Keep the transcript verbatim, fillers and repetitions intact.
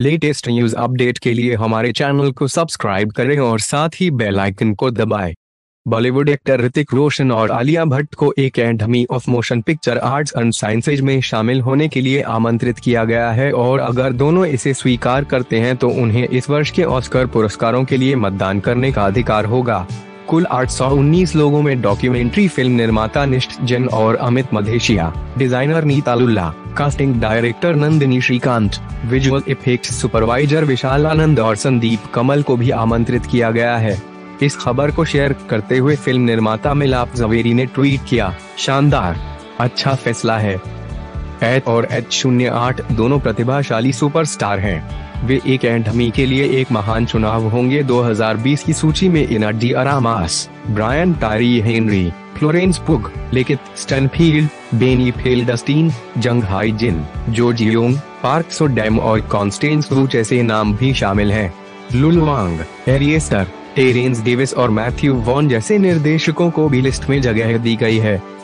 Latest news update के लिए हमारे चैनल को सब्सक्राइब करें और साथ ही बेल आइकन को दबाएं। बॉलीवुड एक्टर ऋतिक रोशन और आलिया भट्ट को Academy of Motion Picture Arts and Sciences में शामिल होने के लिए आमंत्रित किया गया है और अगर दोनों इसे स्वीकार करते हैं तो उन्हें इस वर्ष के ऑस्कर पुरस्कारों के लिए मतदान करने का अधिकार होगा। कुल आठ सौ उन्नीस लोगों में डॉक्यूमेंट्री फिल्म निर्माता निष्ठ जैन और Amit Madheshiya, designer Neeta Lulla, casting director Nandini Shrikant, visual effects supervisor Vishal Anand और संदीप कमल को भी आमंत्रित किया गया है। इस खबर को शेयर करते हुए फिल्म निर्माता मिलाप जवेरी ने ट्वीट किया, शानदार, अच्छा फैसला है। एच और एच शून्य आठ दोनों प्रतिभाशाली सुपरस्टार हैं। वे एकेडमी के लिए एक महान चुनाव होंगे। दो हज़ार बीस की सूची में Ana de Armas, Brian Tyree Henry, Florence Pugh, Lakeith Stanfield, Beanie Feldstein, Jung Hae Jin, Jo Jeong, Park So Dam और कॉन्स्टेंस वू जैसे नाम भी शामिल हैं। Lulu Wang, Ari Aster, Terence Davies और मैथ्यू वॉन जैसे निर्देशकों को भी लिस्ट में जगह दी गई है।